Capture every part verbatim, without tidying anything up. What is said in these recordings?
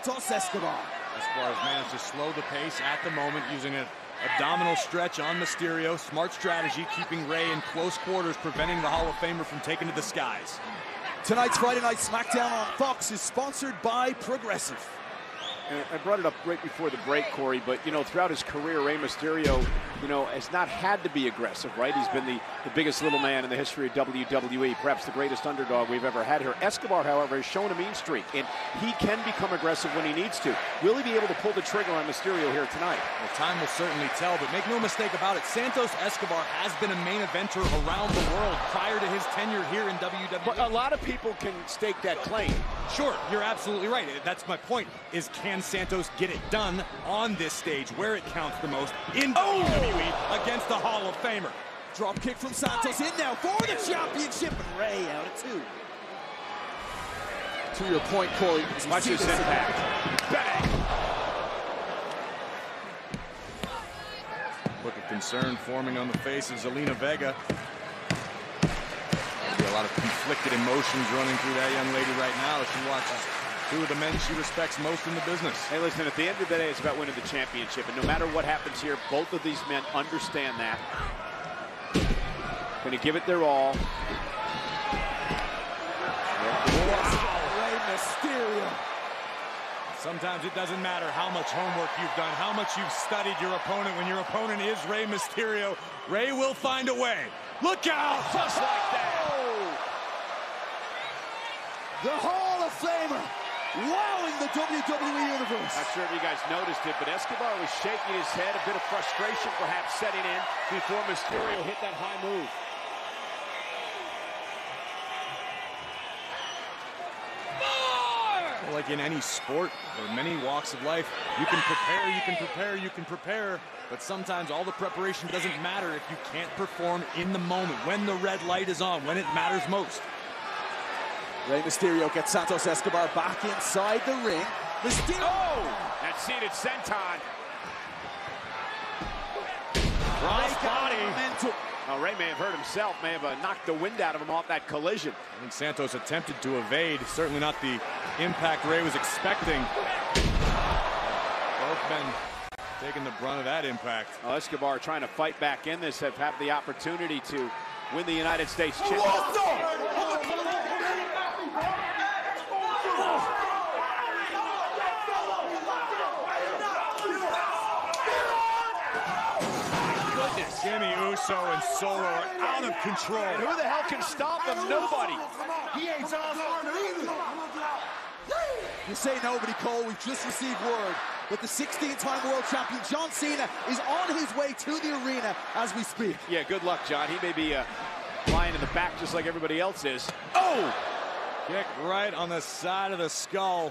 Santos Escobar. Escobar has managed to slow the pace at the moment using an abdominal stretch on Mysterio. Smart strategy, keeping Rey in close quarters, preventing the Hall of Famer from taking to the skies. Tonight's Friday Night SmackDown on Fox is sponsored by Progressive. And I brought it up right before the break, Corey, but, you know, throughout his career, Rey Mysterio, you know, has not had to be aggressive, right? He's been the, the biggest little man in the history of W W E, perhaps the greatest underdog we've ever had here. Escobar, however, has shown a mean streak, and he can become aggressive when he needs to. Will he be able to pull the trigger on Mysterio here tonight? Well, time will certainly tell, but make no mistake about it, Santos Escobar has been a main eventer around the world prior to his tenure here in W W E. But a lot of people can stake that claim. Sure, you're absolutely right. That's my point, is can Santos get it done on this stage where it counts the most in oh! W W E against the Hall of Famer. Drop kick from Santos in now for the championship, and Rey out at two. To your point, Corey. Watch this impact. Bang! Look at concern forming on the face of Zelina Vega. There'll be a lot of conflicted emotions running through that young lady right now as she watches two of the men she respects most in the business. Hey, listen, at the end of the day, it's about winning the championship. And no matter what happens here, both of these men understand that. Going to give it their all. Rey Mysterio. Sometimes it doesn't matter how much homework you've done, how much you've studied your opponent. When your opponent is Rey Mysterio, Rey will find a way. Look out! Just like that. The Hall of Famer, wowing the W W E Universe. Not sure if you guys noticed it, but Escobar was shaking his head, a bit of frustration perhaps setting in before Mysterio hit that high move. Well, like in any sport or many walks of life, you can prepare, you can prepare, you can prepare, but sometimes all the preparation doesn't matter if you can't perform in the moment, when the red light is on, when it matters most. Rey Mysterio gets Santos Escobar back inside the ring. Mysterio! Oh! That seated senton. Cross body. Momentum. Well, Rey may have hurt himself, may have uh, knocked the wind out of him off that collision. I think Santos attempted to evade, certainly not the impact Rey was expecting. Both men taking the brunt of that impact. Well, Escobar trying to fight back in this, have had the opportunity to win the United States championship. Jimmy Uso and Solo are out of control. And who the hell can stop them? Nobody. He ain't You say nobody, Cole. We've just received word that the sixteen-time world champion John Cena is on his way to the arena as we speak. Yeah, good luck, John. He may be uh, lying in the back just like everybody else is. Oh! Kick right on the side of the skull.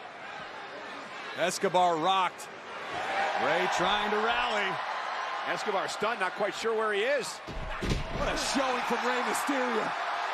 Escobar rocked. Rey trying to rally. Escobar stunned, not quite sure where he is. What a showing from Rey Mysterio.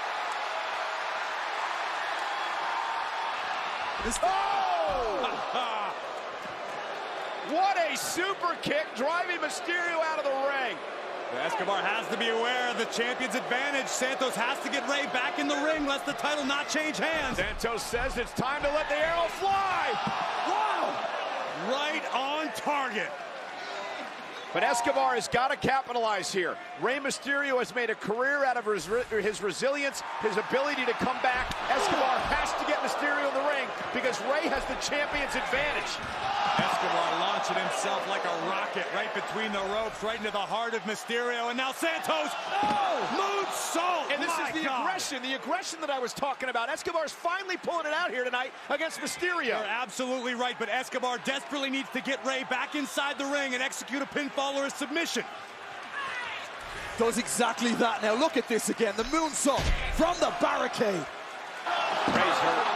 Oh! What a super kick, driving Mysterio out of the ring. Escobar has to be aware of the champion's advantage. Santos has to get Rey back in the ring, lest the title not change hands. Santos says it's time to let the arrow fly. Wow! Right on target. But Escobar has got to capitalize here. Rey Mysterio has made a career out of his, his resilience, his ability to come back. Escobar has to get Mysterio in the ring because Rey has the champion's advantage. Escobar launching himself like a rocket right between the ropes, right into the heart of Mysterio. And now Santos, oh, moonsault! And this My is the God. aggression, the aggression that I was talking about. Escobar's finally pulling it out here tonight against Mysterio. You're absolutely right, but Escobar desperately needs to get Rey back inside the ring and execute a pinfall or a submission. Does exactly that. Now look at this again. The moonsault from the barricade. Rey's hurt.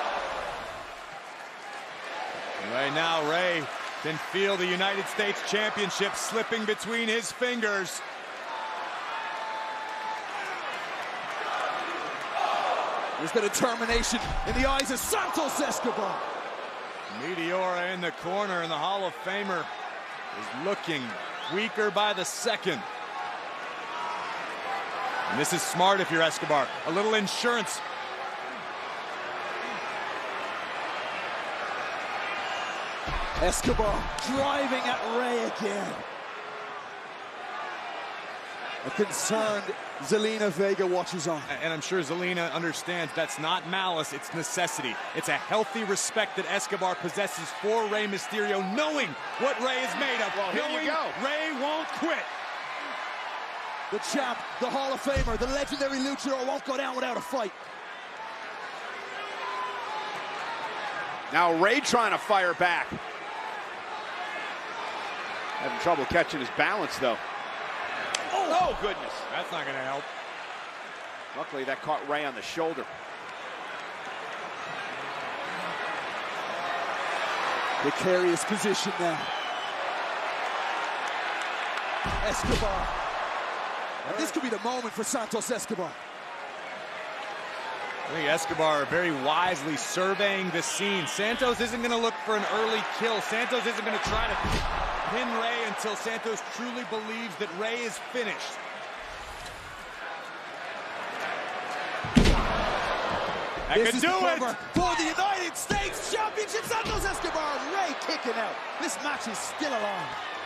Right now, Rey can feel the United States Championship slipping between his fingers. There's the determination in the eyes of Santos Escobar. Meteora in the corner, and the Hall of Famer is looking weaker by the second. And this is smart if you're Escobar. A little insurance. Escobar driving at Rey again. A concerned Zelina Vega watches on. And I'm sure Zelina understands that's not malice, it's necessity. It's a healthy respect that Escobar possesses for Rey Mysterio, knowing what Rey is made of. Well, here knowing you go. Rey won't quit. The champ, the Hall of Famer, the legendary luchador won't go down without a fight. Now Rey trying to fire back. Having trouble catching his balance, though. Oh, goodness. That's not going to help. Luckily, that caught Rey on the shoulder. Precarious position now. Escobar. And this could be the moment for Santos Escobar. I think Escobar very wisely surveying the scene. Santos isn't going to look for an early kill. Santos isn't going to try to pin Rey until Santos truly believes that Rey is finished. That This could is do the it! cover for the United States Championship. Santos Escobar, Rey kicking out. This match is still alive.